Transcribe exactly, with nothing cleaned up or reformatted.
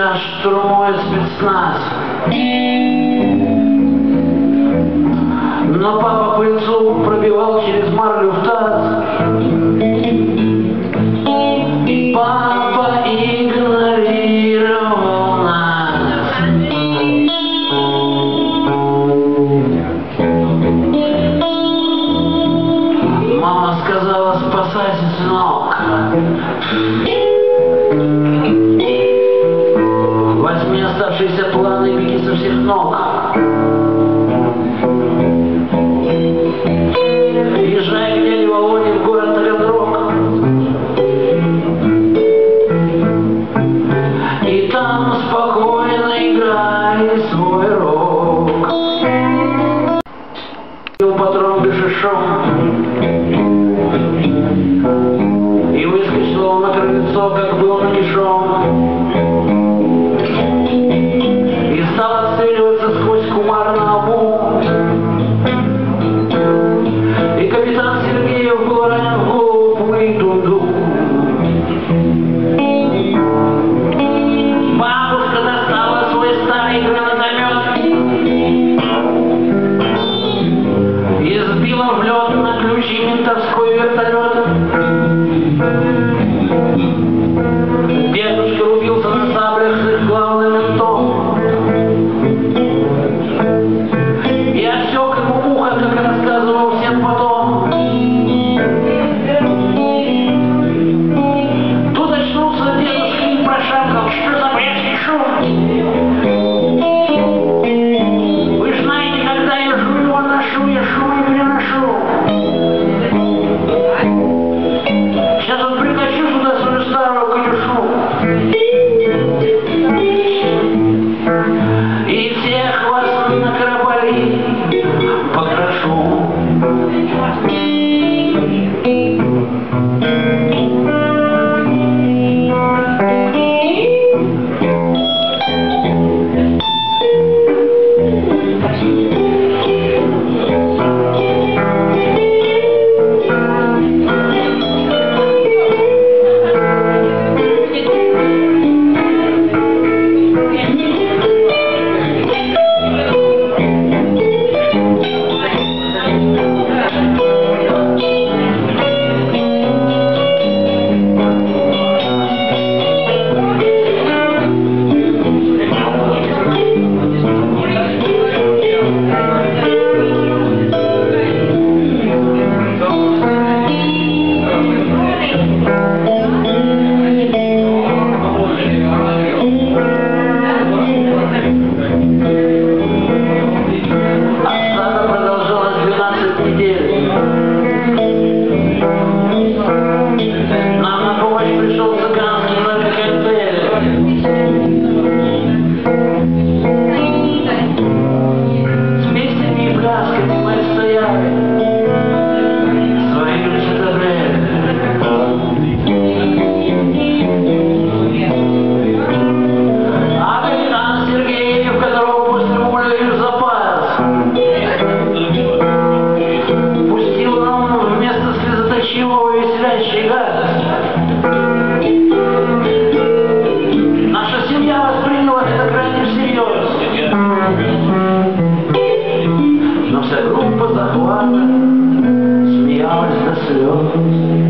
Двинулся штурмуя спецназ. Но папа пыльцу пробивал через марлю в таз. Папа игнорировал нас. Мама сказала: спасайся, сынок. Возьми оставшиеся планы и беги со всех ног. Езжай к дяде Володе в город Таганрог. И там спокойно играй свой рок. Бил патрон бешишом и выскочил на крыльцо, как был нагишом. И стал отстреливаться сквозь кумар на обу. И капитан Сергеев был ранен в голову пулей тунду. Бабушка достала свой старый гранатомет и сбила в лед на ключи ментовской вертолет. Дедушка рубился на саблях с их главным ментом. И отсек ему ухо, как рассказывал всем потом. Тут очнулся дедушка и прошамкал: что за брежский шум? Вы ж знаете, когда я жую, а ношу, я шум и переношу. Сейчас вот притащу сюда свою старую конюшу и всех вас на корабли покрашу. Наша семья восприняла это крайне всерьез. Но вся группа захвата смеялась до слез.